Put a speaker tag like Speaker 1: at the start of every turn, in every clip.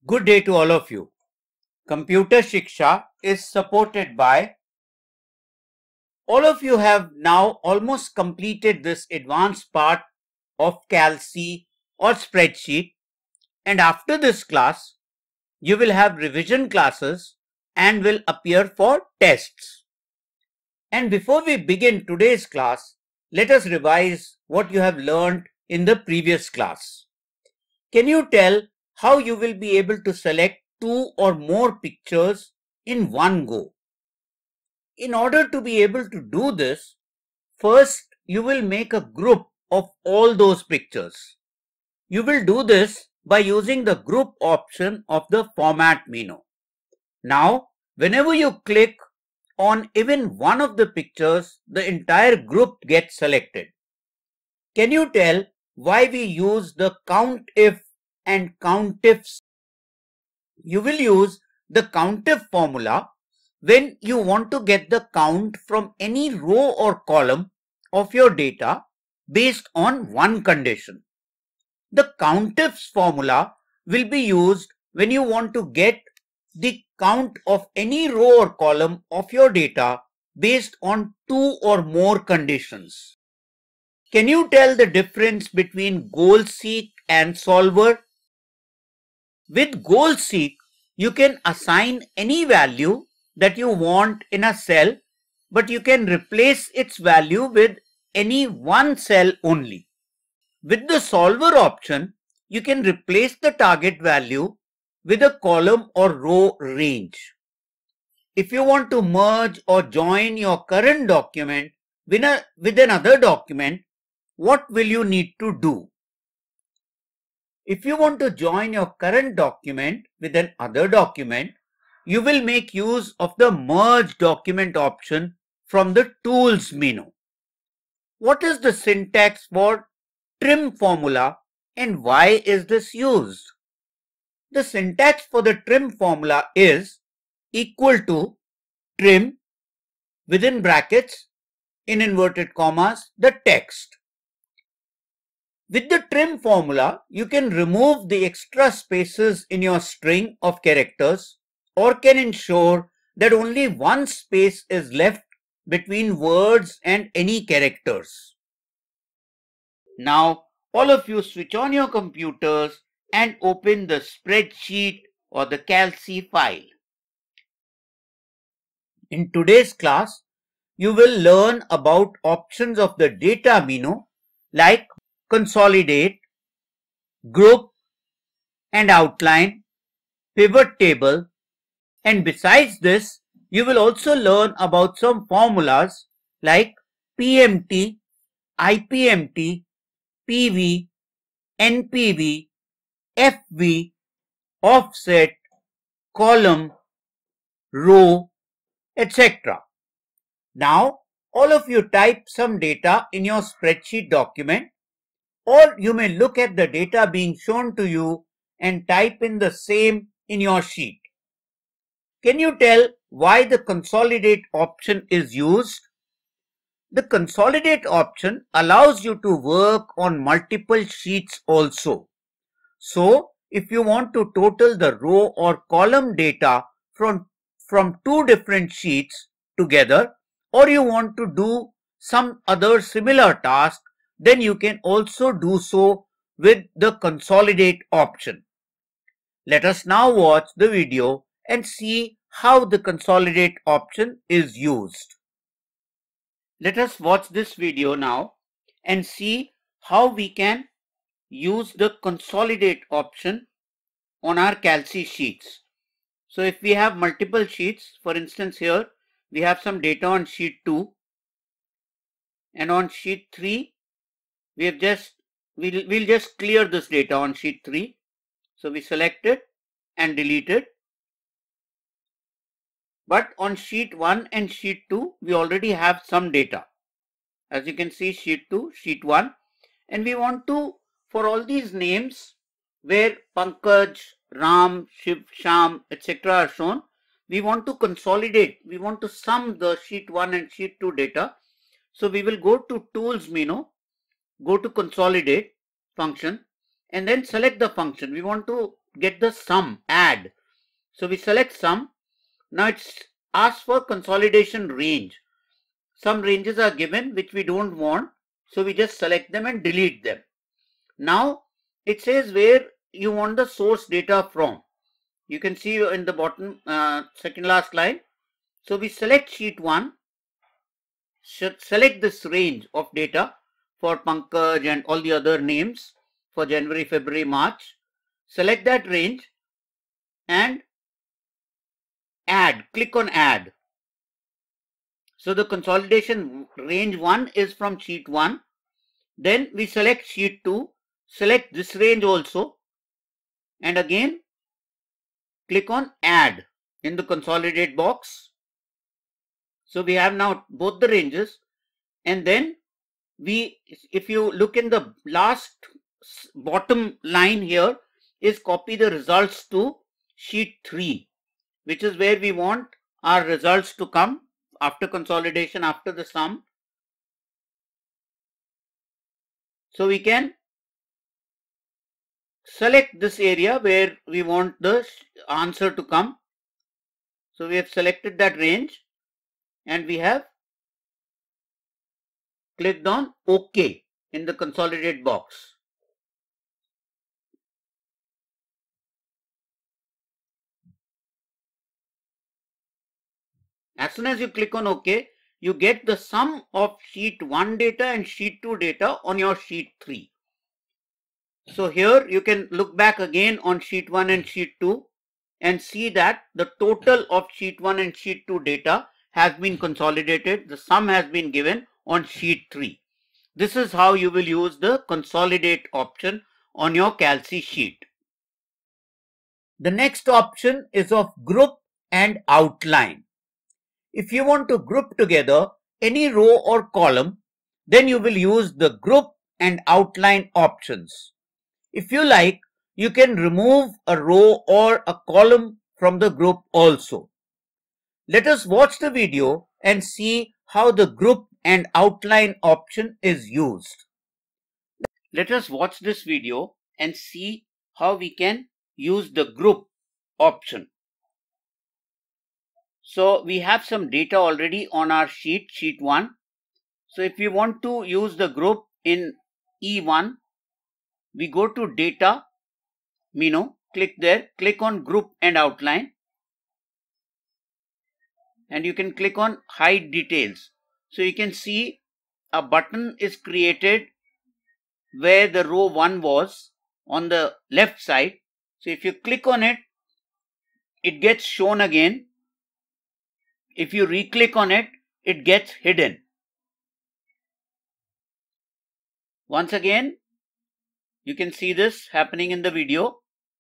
Speaker 1: Good day to all of you. Computer Shiksha is supported by all of you have now almost completed this advanced part of CalC or spreadsheet, and after this class you will have revision classes and will appear for tests. And before we begin today's class, let us revise what you have learned in the previous class. Can you tell how you will be able to select two or more pictures in one go? In order to be able to do this, first you will make a group of all those pictures. You will do this by using the group option of the format menu. Now, whenever you click on even one of the pictures, the entire group gets selected. Can you tell why we use the COUNTIF and COUNTIFs? You will use the COUNTIF formula when you want to get the count from any row or column of your data based on one condition. The COUNTIFs formula will be used when you want to get the count of any row or column of your data based on two or more conditions. Can you tell the difference between goal-seek and solver? With goal-seek, you can assign any value that you want in a cell, but you can replace its value with any one cell only. With the solver option, you can replace the target value with a column or row range. If you want to merge or join your current document with another document, what will you need to do? If you want to join your current document with another document, you will make use of the Merge Document option from the Tools menu. What is the syntax for trim formula and why is this used? The syntax for the trim formula is equal to trim within brackets in inverted commas the text. With the trim formula, you can remove the extra spaces in your string of characters or can ensure that only one space is left between words and any characters. Now, all of you switch on your computers and open the spreadsheet or the CalC file. In today's class, you will learn about options of the data menu like consolidate, group and outline, pivot table, and besides this, you will also learn about some formulas like PMT, IPMT, PV, NPV, FV, offset, column, row, etc. Now, all of you type some data in your spreadsheet document, or you may look at the data being shown to you and type in the same in your sheet. Can you tell why the consolidate option is used? The consolidate option allows you to work on multiple sheets also. So, if you want to total the row or column data from two different sheets together, or you want to do some other similar task, then you can also do so with the consolidate option. Let us now watch the video and see how the consolidate option is used. Let us watch this video now and see how we can use the consolidate option on our CalC sheets. So if we have multiple sheets, for instance here we have some data on sheet 2 and on sheet 3 we'll just clear this data on sheet 3. So we select it and delete it. But on sheet 1 and sheet 2 we already have some data. As you can see, sheet 2, sheet 1, and we want to, for all these names where Pankaj, Ram, Shiv, Sham, etc. are shown, we want to consolidate, we want to sum the sheet 1 and sheet 2 data. So we will go to Tools menu, go to Consolidate function and then select the function. We want to get the sum, add. So we select sum. Now it's asked for consolidation range. Some ranges are given which we don't want, so we just select them and delete them. Now it says where you want the source data from. You can see in the bottom second last line. So we select sheet 1, select this range of data for Pankaj and all the other names for January, February, March. Select that range and add, click on add. So the consolidation range 1 is from sheet 1. Then we select sheet 2, select this range also, and again click on add in the consolidate box. So we have now both the ranges, and then if you look in the last bottom line here is copy the results to sheet 3, which is where we want our results to come after consolidation, after the sum. So we can select this area where we want the answer to come. So we have selected that range and we have clicked on OK in the consolidate box. As soon as you click on OK, you get the sum of sheet 1 data and sheet 2 data on your sheet 3. So here you can look back again on sheet 1 and sheet 2 and see that the total of sheet 1 and sheet 2 data has been consolidated. The sum has been given on sheet 3. This is how you will use the consolidate option on your Calc sheet. The next option is of group and outline. If you want to group together any row or column, then you will use the group and outline options. If you like, you can remove a row or a column from the group also. Let us watch the video and see how the group and outline option is used. Let us watch this video and see how we can use the group option. So we have some data already on our sheet 1. So if we want to use the group in E1, we go to data, menu, click there, click on group and outline, and you can click on hide details. So you can see a button is created where the row 1 was on the left side. So if you click on it, it gets shown again. If you re-click on it, it gets hidden. Once again, you can see this happening in the video.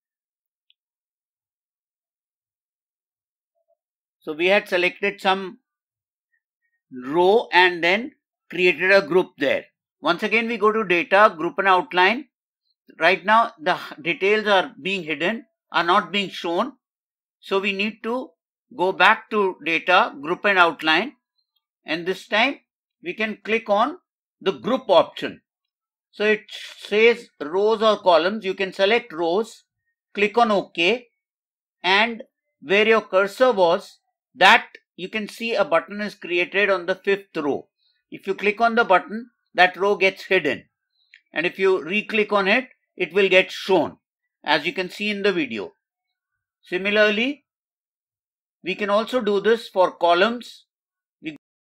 Speaker 1: So we had selected some row and then created a group there. Once again, we go to data, group and outline. Right now, the details are being hidden, are not being shown. So we need to go back to data, group and outline. And this time we can click on the group option. So it says rows or columns. You can select rows, click on OK, and where your cursor was, that you can see a button is created on the 5th row. If you click on the button, that row gets hidden. And if you re-click on it, it will get shown, as you can see in the video. Similarly, we can also do this for columns. We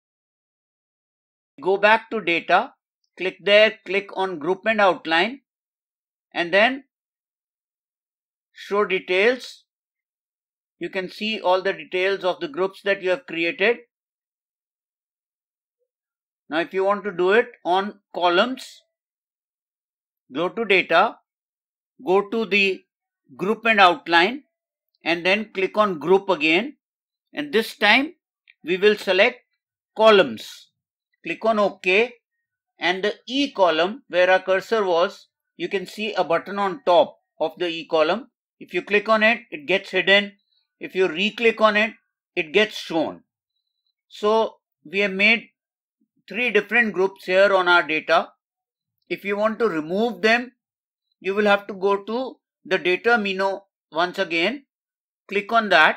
Speaker 1: go back to data, click there, click on group and outline, and then show details. You can see all the details of the groups that you have created. Now if you want to do it on columns, go to data, go to the group and outline, and then click on group again. And this time we will select columns. Click on OK, and the E column where our cursor was, you can see a button on top of the E column. If you click on it, it gets hidden. If you re-click on it, it gets shown. So we have made 3 different groups here on our data. If you want to remove them, you will have to go to the data menu once again. Click on that.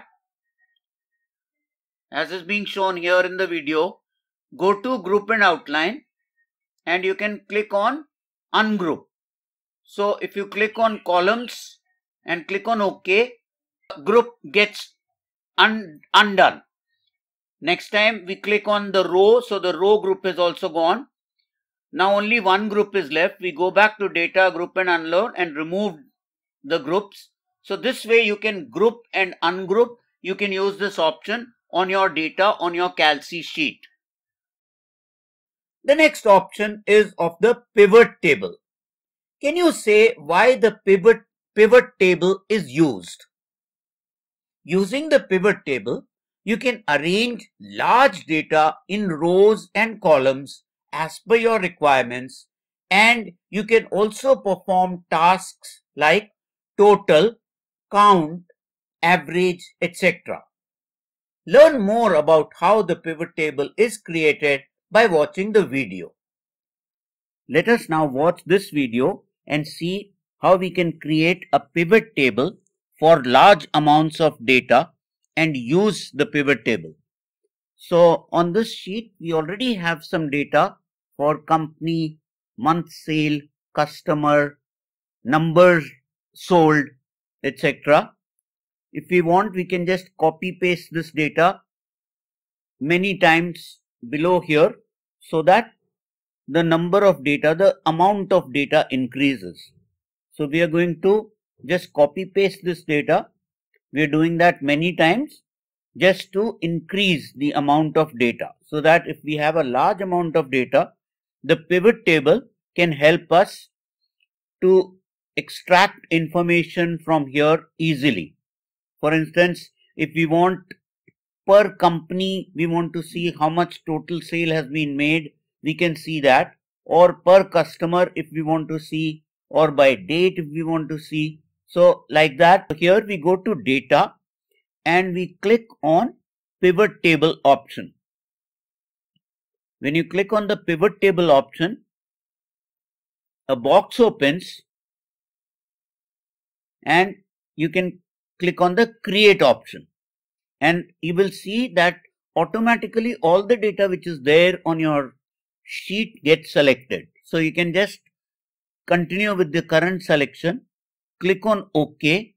Speaker 1: As is being shown here in the video, go to group and outline and you can click on ungroup. So if you click on columns and click on OK, group gets undone. Next time we click on the row, so the row group is also gone. Now only one group is left. We go back to data, group and unload and remove the groups. So this way you can group and ungroup. You can use this option on your data on your CalC sheet. The next option is of the pivot table. Can you say why the pivot table is used? Using the pivot table, you can arrange large data in rows and columns as per your requirements, and you can also perform tasks like total, count, average, etc. Learn more about how the pivot table is created by watching the video. Let us now watch this video and see how we can create a pivot table for large amounts of data and use the pivot table. So on this sheet, we already have some data for company, month sale, customer, numbers sold, etc. If we want, we can just copy paste this data many times below here so that the number of data, the amount of data increases. So we are going to just copy paste this data. We are doing that many times just to increase the amount of data, so that if we have a large amount of data, the pivot table can help us to extract information from here easily. For instance, if we want per company, we want to see how much total sale has been made, we can see that, or per customer if we want to see, or by date if we want to see. So like that, here we go to data and we click on pivot table option. When you click on the pivot table option, a box opens and you can click on the create option, and you will see that automatically all the data which is there on your sheet gets selected. So you can just continue with the current selection, click on OK.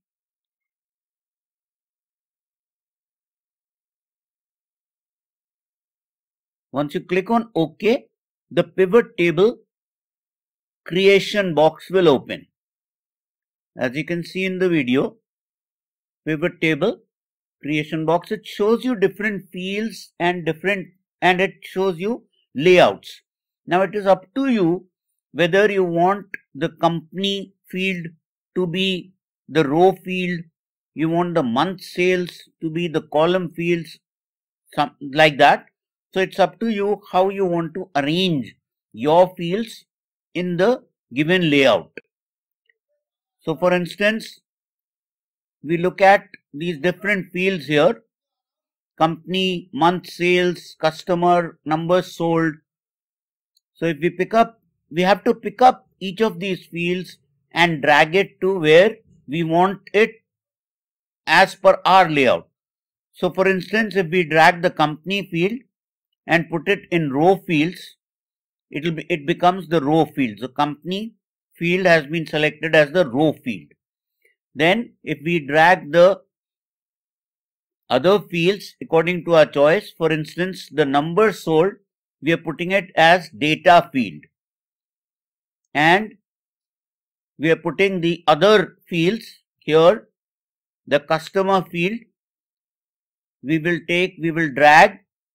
Speaker 1: Once you click on OK, the pivot table creation box will open. As you can see in the video, pivot table creation box, it shows you different fields and it shows you layouts. Now it is up to you whether you want the company field to be the row field, you want the month sales to be the column fields, something like that. So it's up to you how you want to arrange your fields in the given layout. So for instance, we look at these different fields here: company, month sales, customer, numbers sold. So if we have to pick up each of these fields and drag it to where we want it as per our layout. So for instance, if we drag the company field and put it in row fields, it becomes the row field. The company field has been selected as the row field. Then if we drag the other fields according to our choice, for instance, the number sold, we are putting it as data field, and we are putting the other fields here, the customer field, we will drag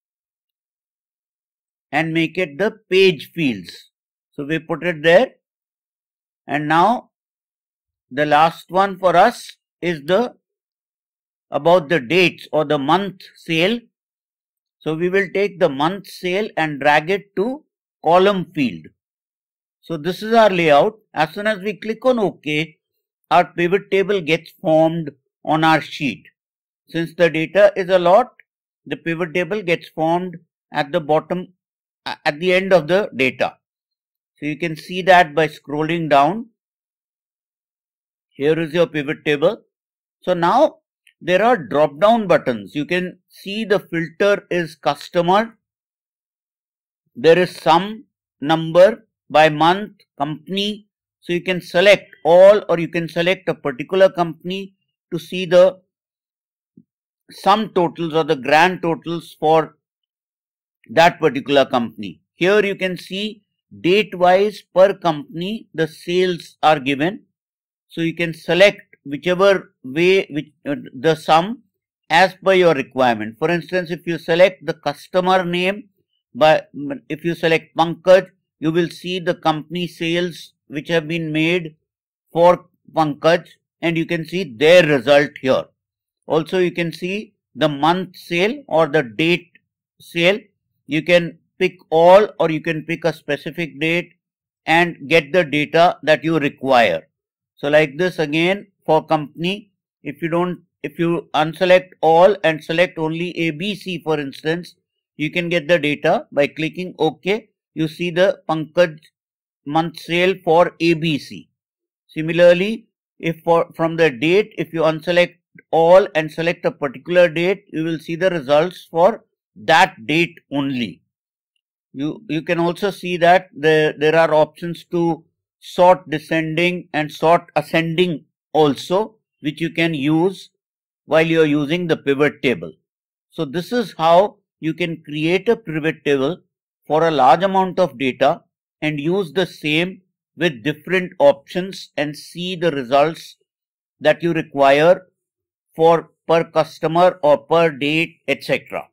Speaker 1: and make it the page fields. So we put it there, and now the last one for us is about the dates or the month sale. So we will take the month sale and drag it to column field. So this is our layout. As soon as we click on OK, our pivot table gets formed on our sheet. Since the data is a lot, the pivot table gets formed at the bottom, at the end of the data. So you can see that by scrolling down. Here is your pivot table. So now there are drop down buttons. You can see the filter is customer. There is sum number by month, company. So you can select all or you can select a particular company to see the sum totals or the grand totals for that particular company. Here you can see date wise per company the sales are given. So you can select whichever way the sum as per your requirement. For instance, if you select the customer name, if you select Pankaj, you will see the company sales which have been made for Pankaj, and you can see their result here. Also you can see the month sale or the date sale. You can pick all or you can pick a specific date and get the data that you require. So like this again for company, if you unselect all and select only ABC for instance, you can get the data by clicking OK. You see the Pankaj month sale for ABC. Similarly, if from the date, if you unselect all and select a particular date, you will see the results for that date only. You can also see that there are options to sort descending and sort ascending also, which you can use while you are using the pivot table. So this is how you can create a pivot table for a large amount of data and use the same with different options and see the results that you require for per customer or per date, etc.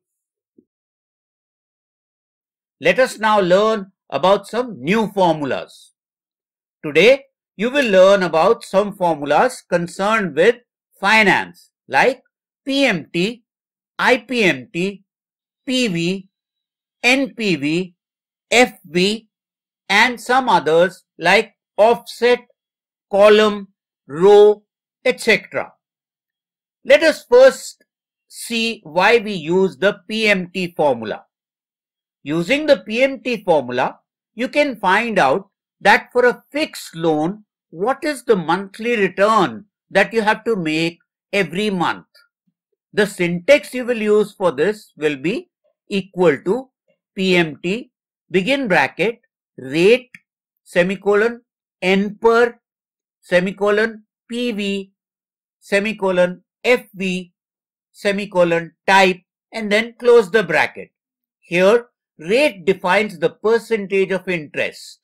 Speaker 1: Let us now learn about some new formulas. Today, you will learn about some formulas concerned with finance like PMT, IPMT, PV, NPV, FV, and some others like offset, column, row, etc. Let us first see why we use the PMT formula. Using the PMT formula, you can find out that for a fixed loan, what is the monthly return that you have to make every month. The syntax you will use for this will be equal to PMT, begin bracket, rate, semicolon, N per, semicolon, PV, semicolon, FV, semicolon, type, and then close the bracket. Here, rate defines the percentage of interest.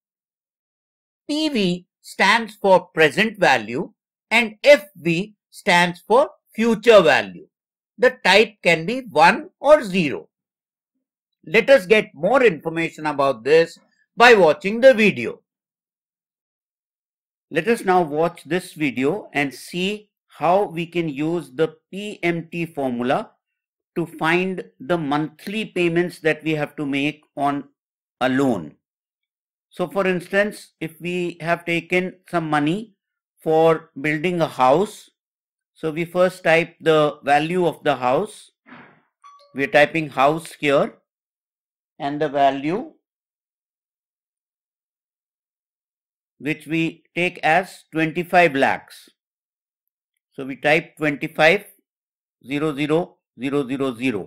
Speaker 1: PV stands for present value and FV stands for future value. The type can be 1 or 0. Let us get more information about this by watching the video. Let us now watch this video and see how we can use the PMT formula to find the monthly payments that we have to make on a loan. So for instance, if we have taken some money for building a house, so we first type the value of the house. We are typing house here and the value which we take as 25 lakhs. So we type 25,000,000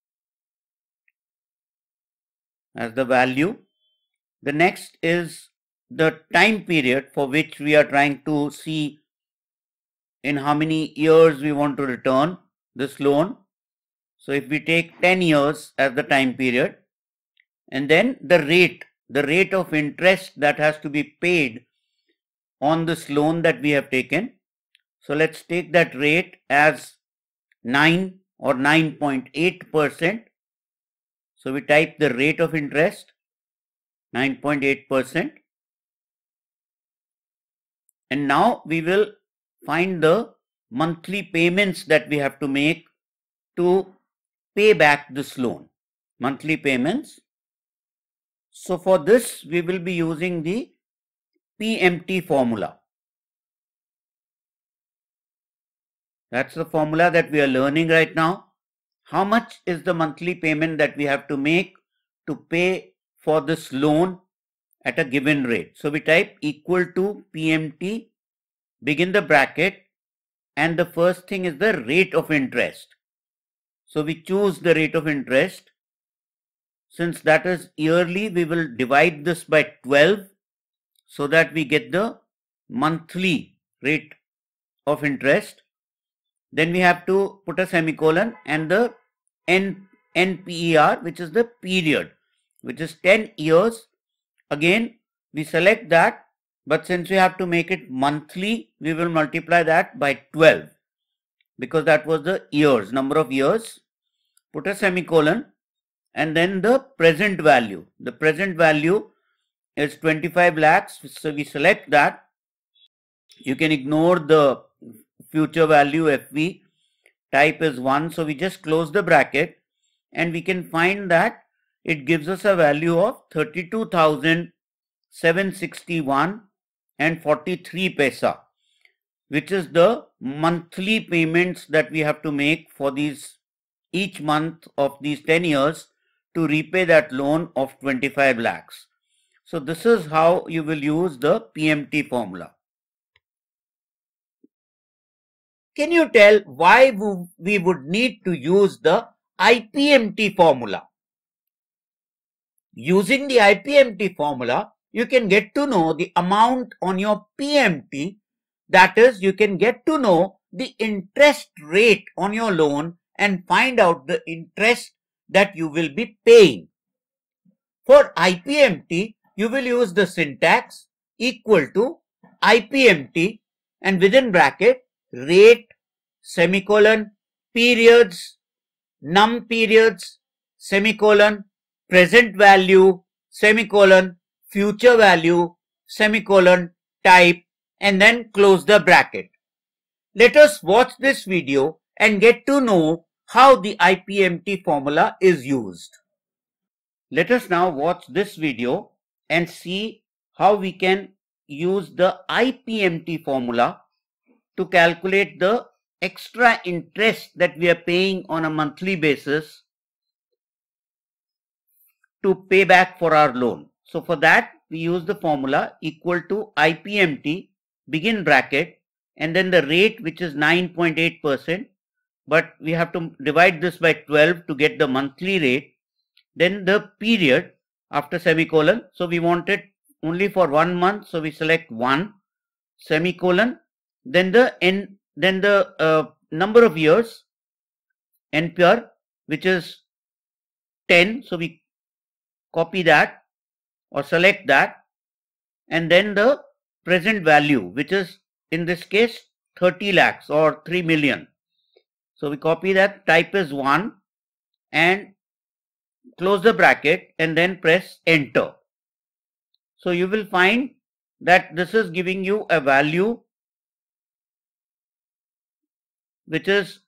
Speaker 1: as the value. The next is the time period for which we are trying to see in how many years we want to return this loan. So if we take 10 years as the time period, and then the rate of interest that has to be paid on this loan that we have taken. So let's take that rate as 9 or 9.8%. So we type the rate of interest 9.8%, and now we will find the monthly payments that we have to make to pay back this loan. Monthly payments. So for this we will be using the PMT formula. That's the formula that we are learning right now. How much is the monthly payment that we have to make to pay for this loan at a given rate? So we type equal to PMT, begin the bracket, and the first thing is the rate of interest. So we choose the rate of interest. Since that is yearly, we will divide this by 12 so that we get the monthly rate of interest. Then we have to put a semicolon and the NPER, which is the period, which is 10 years. Again, we select that, but since we have to make it monthly, we will multiply that by 12 because that was the years, number of years. Put a semicolon and then the present value. The present value is 25 lakhs. So we select that. You can ignore the future value FV. Type is 1. So we just close the bracket and we can find that it gives us a value of 32,761 and 43 paisa, which is the monthly payments that we have to make for these each month of these 10 years to repay that loan of 25 lakhs. So this is how you will use the PMT formula. Can you tell why we would need to use the IPMT formula? Using the IPMT formula, you can get to know the amount on your PMT. That is, you can get to know the interest rate on your loan and find out the interest that you will be paying. For IPMT, you will use the syntax equal to IPMT and within bracket rate, semicolon, periods, num periods, semicolon, present value, semicolon, future value, semicolon, type, and then close the bracket. Let us watch this video and get to know how the IPMT formula is used. Let us now watch this video and see how we can use the IPMT formula to calculate the extra interest that we are paying on a monthly basis to pay back for our loan. So for that, we use the formula equal to IPMT, begin bracket, and then the rate, which is 9.8%, but we have to divide this by 12 to get the monthly rate. Then the period after semicolon. So we want it only for 1 month. So we select 1 semicolon. Then the number of years, NPR, which is 10. So we copy that or select that. And then the present value, which is in this case 30 lakhs or 3 million. So we copy that, type is 1 and close the bracket and then press enter. So you will find that this is giving you a value which is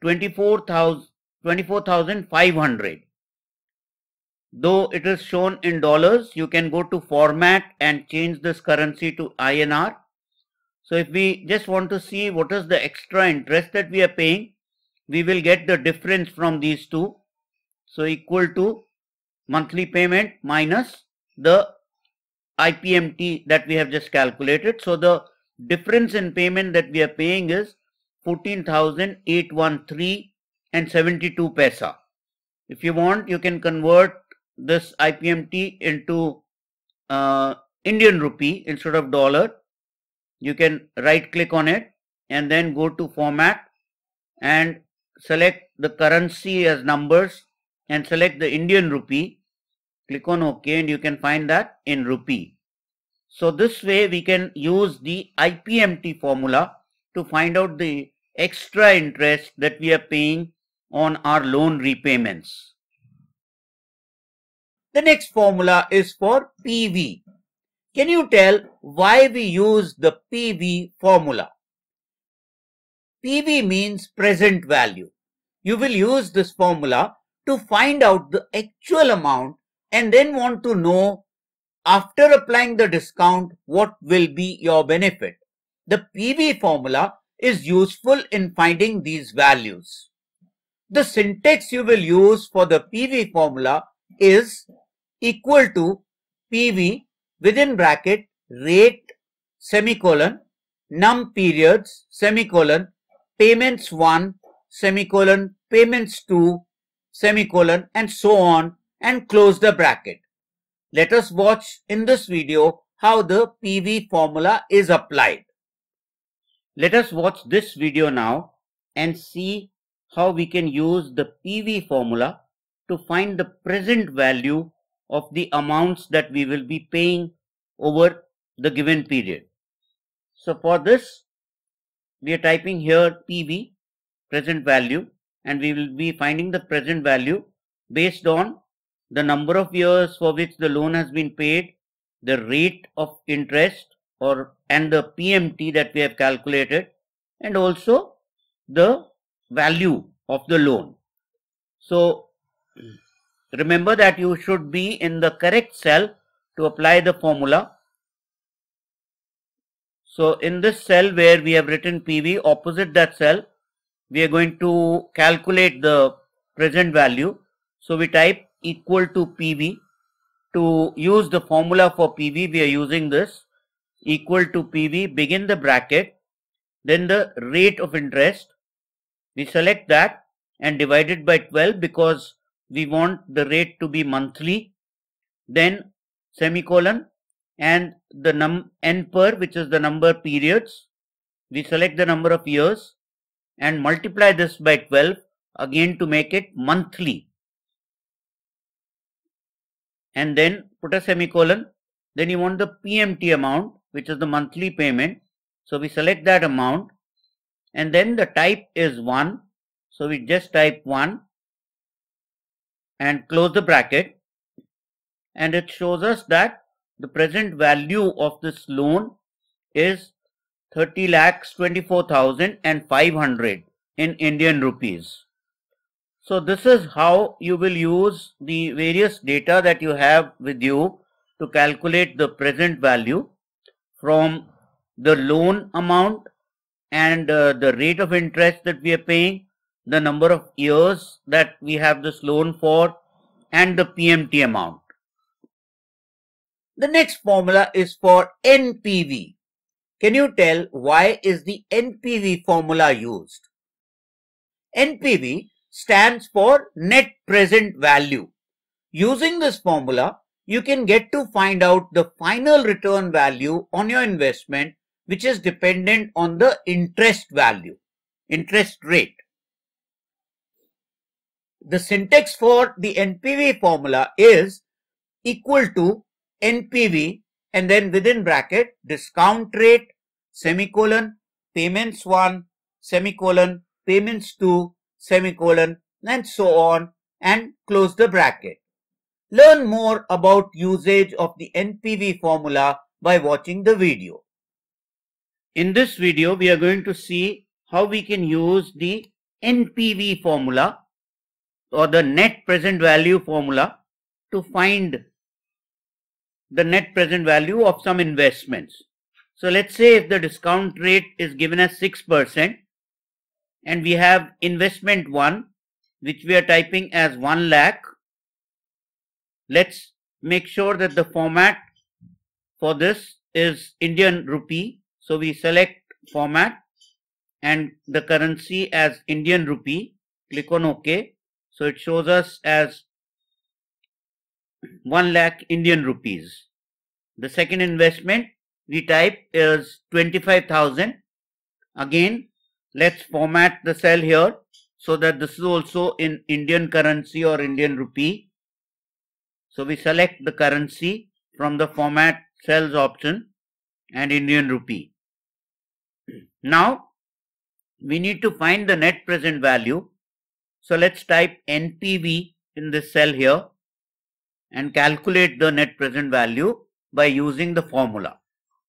Speaker 1: 24,500. Though it is shown in dollars, you can go to format and change this currency to INR. So if we just want to see what is the extra interest that we are paying, we will get the difference from these two. So equal to monthly payment minus the IPMT that we have just calculated. So the difference in payment that we are paying is 14,813 and 72 paisa. If you want, you can convert this IPMT into Indian rupee instead of dollar. You can right click on it and then go to format and select the currency as numbers and select the Indian rupee. Click on OK and you can find that in rupee. So this way we can use the IPMT formula to find out the extra interest that we are paying on our loan repayments. The next formula is for PV. Can you tell why we use the PV formula? PV means present value. You will use this formula to find out the actual amount and then want to know after applying the discount what will be your benefit. The PV formula is useful in finding these values. The syntax you will use for the PV formula is equal to PV within bracket rate semicolon num periods, semicolon, payments 1, semicolon, payments 2, semicolon, and so on, and close the bracket. Let us watch in this video how the PV formula is applied. Let us watch this video now and see how we can use the PV formula to find the present value of the amounts that we will be paying over the given period. So for this, we are typing here PV, present value, and we will be finding the present value based on the number of years for which the loan has been paid, the rate of interest and the PMT that we have calculated, and also the value of the loan. So remember that you should be in the correct cell to apply the formula. So in this cell where we have written PV, opposite that cell, we are going to calculate the present value. So we type equal to PV. To use the formula for PV, we are using this equal to PV, begin the bracket, then the rate of interest. We select that and divide it by 12 because we want the rate to be monthly. Then semicolon and the n per, which is the number of periods. We select the number of years and multiply this by 12 again to make it monthly. And then put a semicolon. Then you want the PMT amount, which is the monthly payment. So we select that amount and then the type is 1. So we just type 1 and close the bracket, and it shows us that the present value of this loan is 30,24,500 in Indian rupees. So this is how you will use the various data that you have with you to calculate the present value from the loan amount and the rate of interest that we are paying, the number of years that we have this loan for, and the PMT amount. The next formula is for NPV. Can you tell why is the NPV formula used? NPV stands for net present value. Using this formula, you can get to find out the final return value on your investment, which is dependent on the interest value, interest rate. The syntax for the NPV formula is equal to NPV and then within bracket discount rate, semicolon, payments 1, semicolon, payments 2, semicolon, and so on, and close the bracket. Learn more about usage of the NPV formula by watching the video. In this video, we are going to see how we can use the NPV formula or the net present value formula to find the net present value of some investments. So let's say if the discount rate is given as 6% and we have investment 1, which we are typing as 1 lakh. Let's make sure that the format for this is Indian rupee. So we select format and the currency as Indian rupee. Click on OK. So it shows us as 1 lakh Indian rupees. The second investment we type is 25,000. Again, let's format the cell here so that this is also in Indian currency or Indian rupee. So we select the currency from the format cells option and Indian rupee. Now we need to find the net present value. So let's type NPV in this cell here and calculate the net present value by using the formula.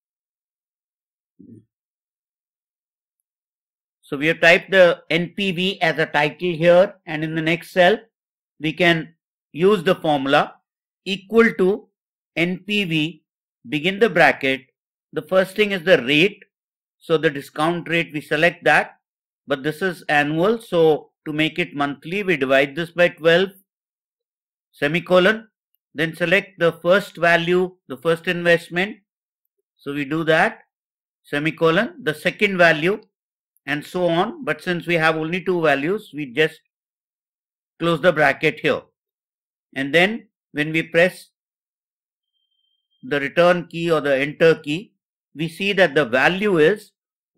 Speaker 1: So we have typed the NPV as a title here, and in the next cell we can use the formula equal to NPV, begin the bracket. The first thing is the rate. So the discount rate, we select that, but this is annual. So to make it monthly, we divide this by 12, semicolon, then select the first value, the first investment. So we do that, semicolon, the second value, and so on. But since we have only two values, we just close the bracket here. And then when we press the return key or the enter key, we see that the value is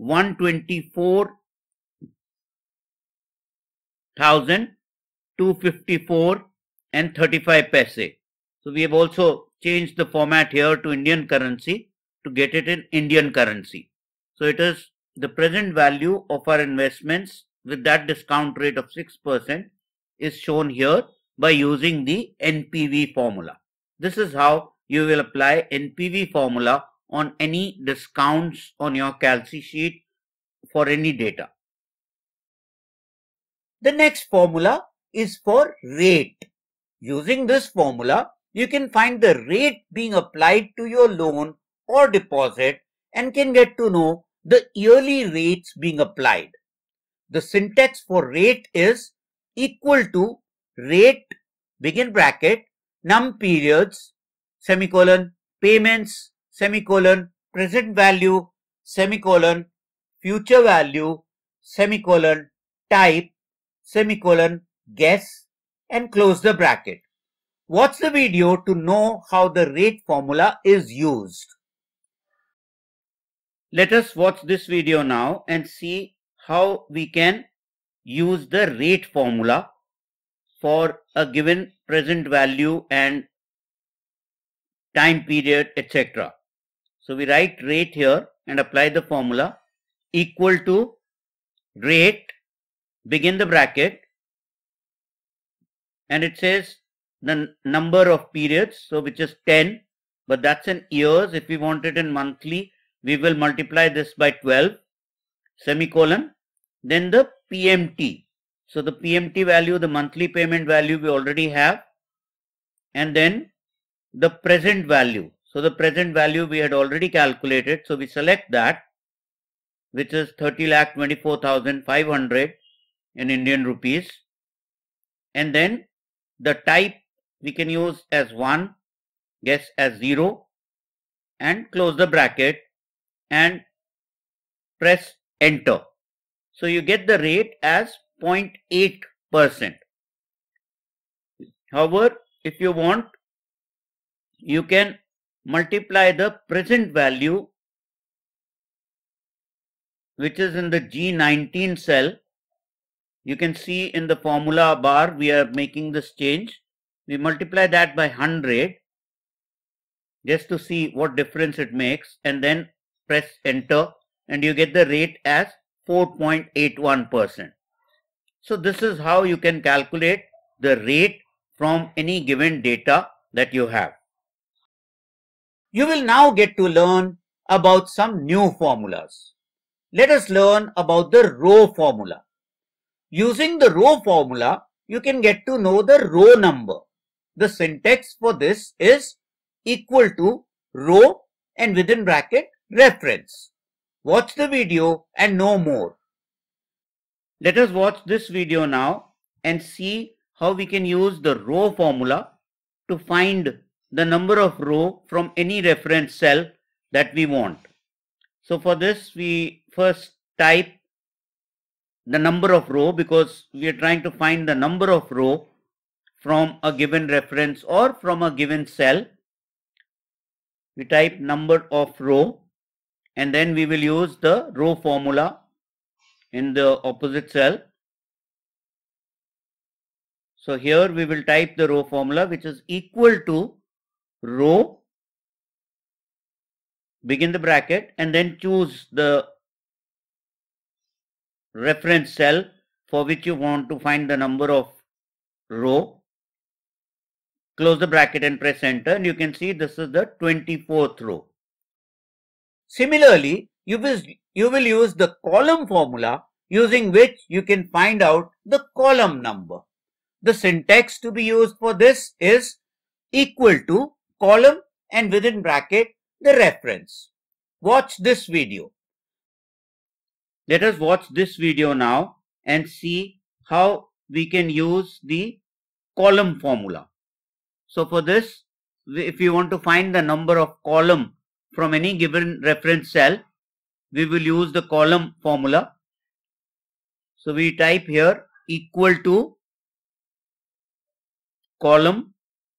Speaker 1: 124,254 and 35 paise. So we have also changed the format here to Indian currency to get it in Indian currency. So it is the present value of our investments with that discount rate of 6% is shown here by using the NPV formula. This is how you will apply NPV formula on any discounts on your calci sheet for any data. The next formula is for rate. Using this formula, you can find the rate being applied to your loan or deposit and can get to know the yearly rates being applied. The syntax for rate is equal to rate, begin bracket, num periods, semicolon, payments, semicolon, present value, semicolon, future value, semicolon, type, semicolon, guess, and close the bracket. Watch the video to know how the rate formula is used. Let us watch this video now and see how we can use the rate formula for a given present value and time period, etc. So we write rate here and apply the formula equal to rate, begin the bracket, and it says the number of periods, so which is 10, but that's in years. If we want it in monthly, we will multiply this by 12, semicolon, then the PMT. So the PMT value, the monthly payment value we already have, and then the present value. So the present value we had already calculated, so we select that, which is 30,24,500 in Indian rupees, and then the type we can use as 1, guess as 0, and close the bracket and press enter. So you get the rate as 0.8%. However, if you want, you can multiply the present value, which is in the G19 cell. You can see in the formula bar we are making this change. We multiply that by 100 just to see what difference it makes, and then press enter and you get the rate as 4.81%. So this is how you can calculate the rate from any given data that you have. You will now get to learn about some new formulas. Let us learn about the row formula. Using the row formula, you can get to know the row number. The syntax for this is equal to row and within bracket reference. Watch the video and know more. Let us watch this video now and see how we can use the row formula to find the number of row from any reference cell that we want. So for this, we first type the number of row, because we are trying to find the number of row from a given reference or from a given cell. We type number of row and then we will use the row formula in the opposite cell. So here we will type the row formula, which is equal to row, begin the bracket, and then choose the reference cell for which you want to find the number of row, close the bracket and press enter, and you can see this is the 24th row. Similarly, you will use the column formula, using which you can find out the column number. The syntax to be used for this is equal to column and within bracket the reference. Watch this video. Let us watch this video now and see how we can use the column formula. So for this, if you want to find the number of column from any given reference cell, we will use the column formula. So we type here equal to column,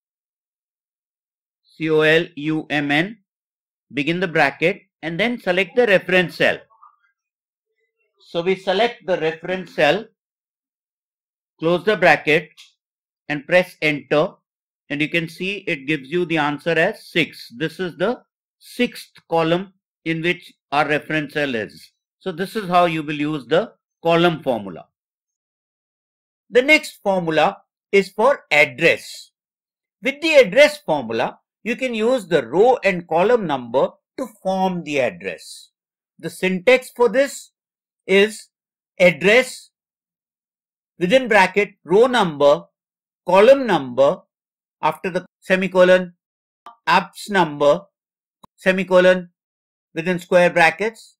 Speaker 1: column, begin the bracket, and then select the reference cell. So we select the reference cell, close the bracket and press enter, and you can see it gives you the answer as 6. This is the 6th column in which our reference cell is. So this is how you will use the column formula. The next formula is for address. With the address formula, you can use the row and column number to form the address. The syntax for this is address within bracket row number, column number, after the semicolon, apps number, semicolon, within square brackets,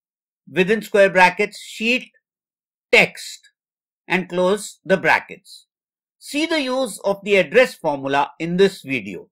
Speaker 1: sheet text, and close the brackets. See the use of the address formula in this video.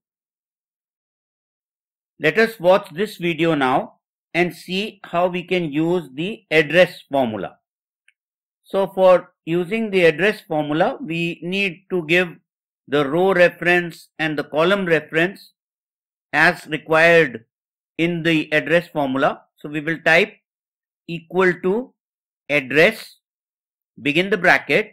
Speaker 1: Let us watch this video now and see how we can use the address formula. So for using the address formula, we need to give the row reference and the column reference as required in the address formula. So we will type equal to address, begin the bracket,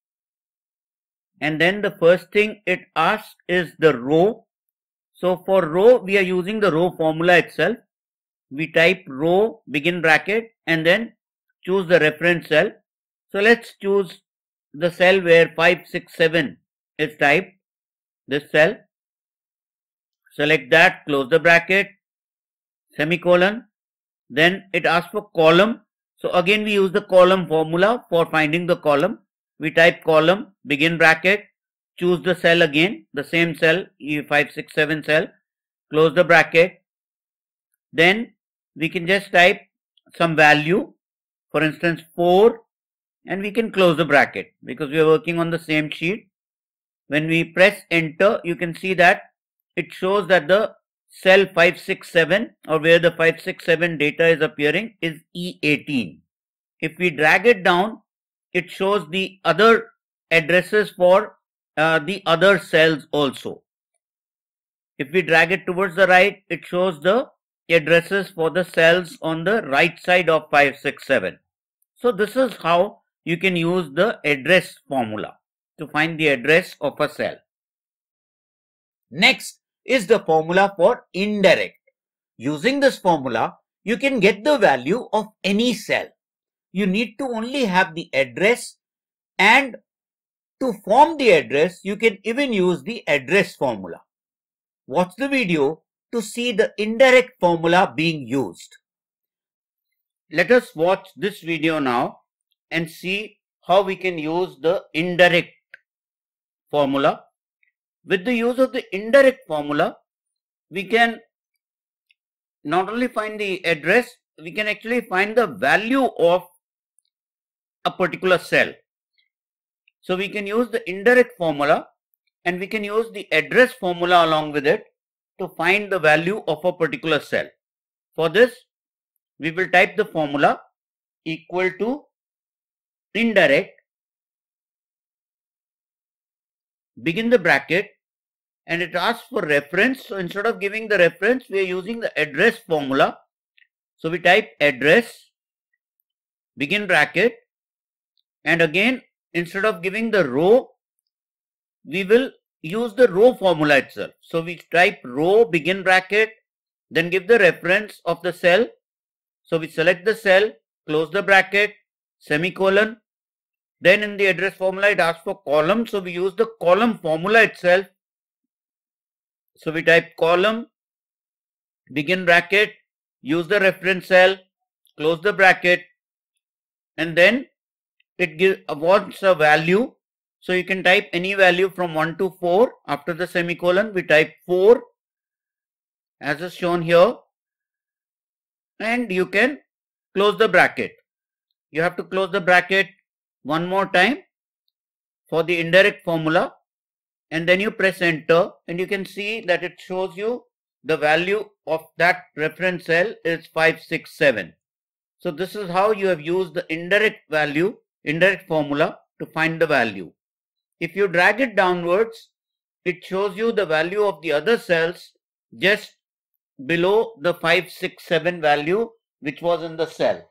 Speaker 1: and then the first thing it asks is the row. So for row, we are using the row formula itself. We type row, begin bracket, and then choose the reference cell. So let's choose the cell where 567 is typed, this cell. Select that, close the bracket, semicolon. Then it asks for column. So again we use the column formula for finding the column. We type column, begin bracket, choose the cell again, the same cell, 567 cell, close the bracket. Then we can just type some value, for instance 4, and we can close the bracket because we are working on the same sheet. When we press enter, you can see that it shows that the cell 567, or where the 567 data is appearing, is E18. If we drag it down, it shows the other addresses for the other cells also. If we drag it towards the right, it shows the addresses for the cells on the right side of 567. So this is how you can use the address formula to find the address of a cell. Next is the formula for indirect. Using this formula, you can get the value of any cell. You need to only have the address, and to form the address, you can even use the address formula. Watch the video to see the indirect formula being used. Let us watch this video now and see how we can use the indirect formula. With the use of the indirect formula, we can not only find the address, we can actually find the value of a particular cell. So we can use the indirect formula and we can use the address formula along with it to find the value of a particular cell. For this, we will type the formula equal to indirect, begin the bracket, and it asks for reference. So instead of giving the reference, we are using the address formula. So we type address, begin bracket, and again instead of giving the row, we will use the row formula itself. So we type row, begin bracket, then give the reference of the cell. So we select the cell, close the bracket, semicolon. Then in the address formula, it asks for column. So we use the column formula itself. So we type column, begin bracket, use the reference cell, close the bracket, and then it wants a value. So you can type any value from 1 to 4. After the semicolon, we type 4 as is shown here, and you can close the bracket. You have to close the bracket one more time for the indirect formula, and then you press enter, and you can see that it shows you the value of that reference cell is 567. So this is how you have used the indirect formula to find the value. If you drag it downwards, it shows you the value of the other cells just below the 5, 6, 7 value which was in the cell.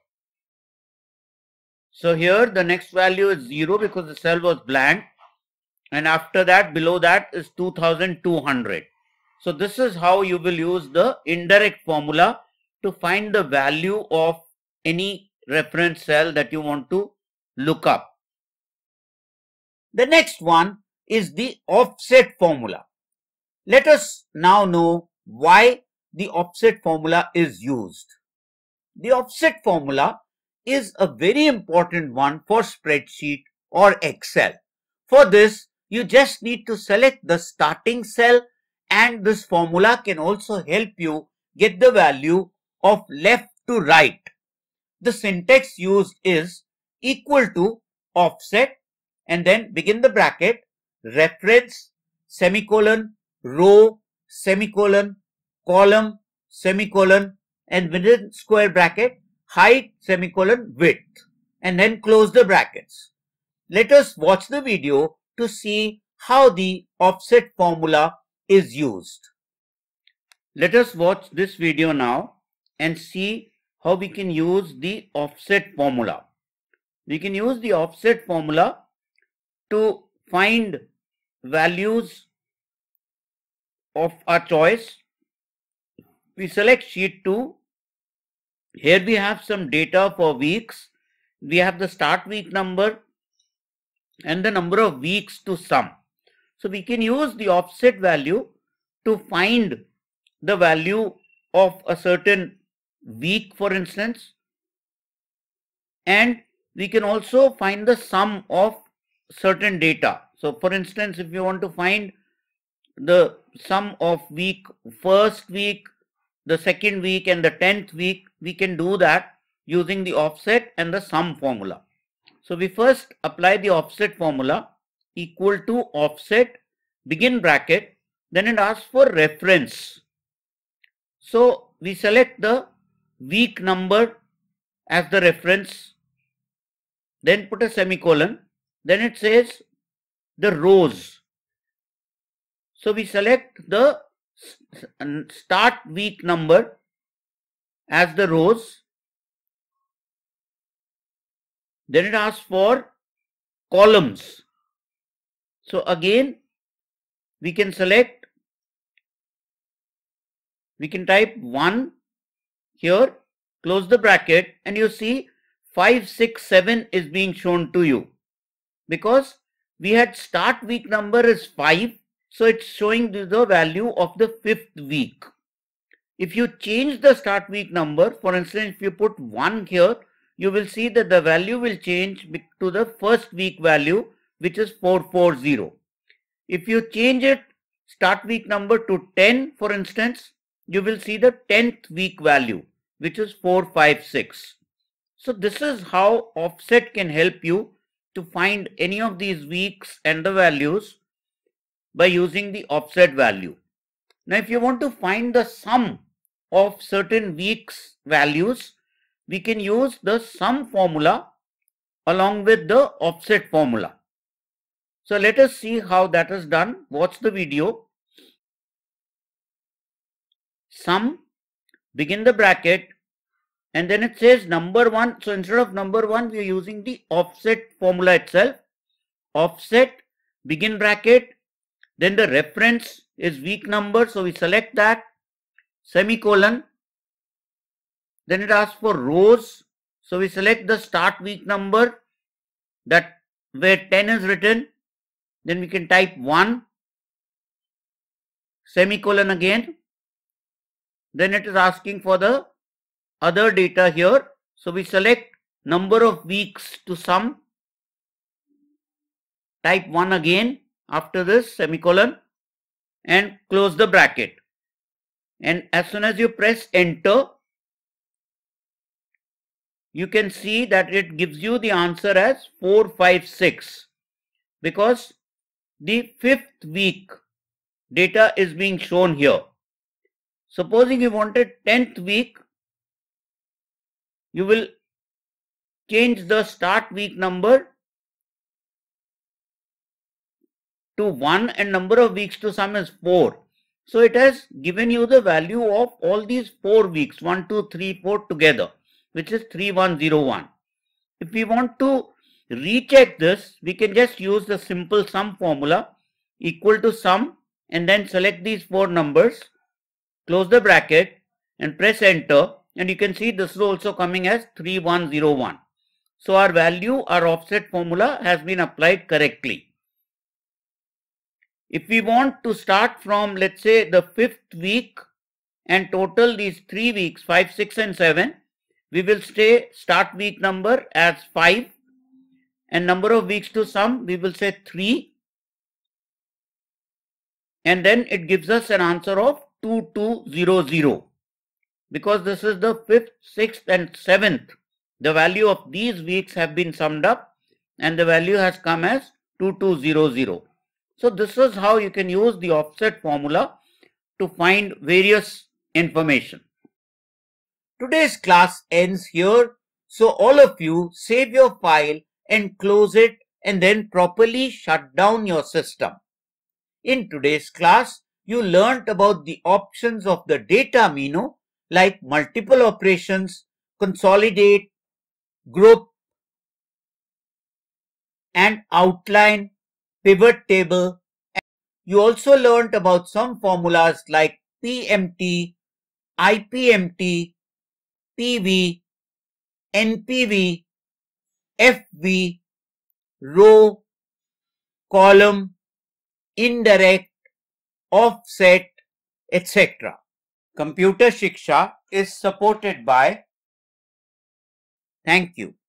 Speaker 1: So here the next value is 0 because the cell was blank, and after that below that is 2200. So this is how you will use the indirect formula to find the value of any reference cell that you want to look up. The next one is the offset formula. Let us now know why the offset formula is used. The offset formula is a very important one for spreadsheet or Excel. For this, you just need to select the starting cell, and this formula can also help you get the value of left to right. The syntax used is equal to offset and then begin the bracket, reference, semicolon, row, semicolon, column, semicolon, and within square bracket, height, semicolon, width, and then close the brackets. Let us watch the video to see how the offset formula is used. Let us watch this video now and see how we can use the offset formula. We can use the offset formula to find values of our choice. We select sheet 2. Here we have some data for weeks. We have the start week number and the number of weeks to sum. So we can use the offset value to find the value of a certain week, for instance, and we can also find the sum of certain data. So for instance, if you want to find the sum of first week, the second week, and the 10th week, we can do that using the offset and the sum formula. So we first apply the offset formula, equal to offset, begin bracket, then it asks for reference. So we select the week number as the reference, then put a semicolon, then it says the rows. So we select the start week number as the rows, then it asks for columns. So again we can select, we can type 1 here, close the bracket, and you see 5, 6, 7 is being shown to you because we had start week number is 5, so it's showing the value of the 5th week. If you change the start week number, for instance, if you put 1 here, you will see that the value will change to the first week value, which is 440. If you change it start week number to 10, for instance, you will see the 10th week value, which is 456. So this is how offset can help you to find any of these weeks and the values by using the offset value. Now if you want to find the sum of certain weeks values, we can use the sum formula along with the offset formula. So let us see how that is done. Watch the video. Sum, begin the bracket, and then it says number 1. So instead of number 1, we are using the offset formula itself. Offset, begin bracket, then the reference is week number, so we select that, semicolon, then it asks for rows, so we select the start week number, that where 10 is written, then we can type 1, semicolon again, then it is asking for the other data here, so we select number of weeks to sum, type 1 again after this, semicolon, and close the bracket. And as soon as you press enter, you can see that it gives you the answer as 456 because the 5th week data is being shown here. Supposing you wanted 10th week, you will change the start week number to 1 and number of weeks to sum is 4. So it has given you the value of all these 4 weeks, 1, 2, 3, 4 together, which is 3101. If we want to recheck this, we can just use the simple sum formula, equal to sum, and then select these 4 numbers, close the bracket and press enter, and you can see this is also coming as 3101. So our value, our offset formula has been applied correctly. If we want to start from, let's say, the 5th week and total these 3 weeks, 5, 6 and 7, we will start week number as 5 and number of weeks to sum we will say 3, and then it gives us an answer of 2200. Because this is the 5th, 6th and 7th, the value of these weeks have been summed up and the value has come as 2200. So this is how you can use the offset formula to find various information. Today's class ends here. So all of you save your file and close it and then properly shut down your system. In today's class, you learnt about the options of the data menu like multiple operations, consolidate, group, and outline, pivot table. You also learnt about some formulas like PMT, IPMT, PV, NPV, FV, row, column, indirect, offset, etc. Computer Shiksha is supported by. Thank you.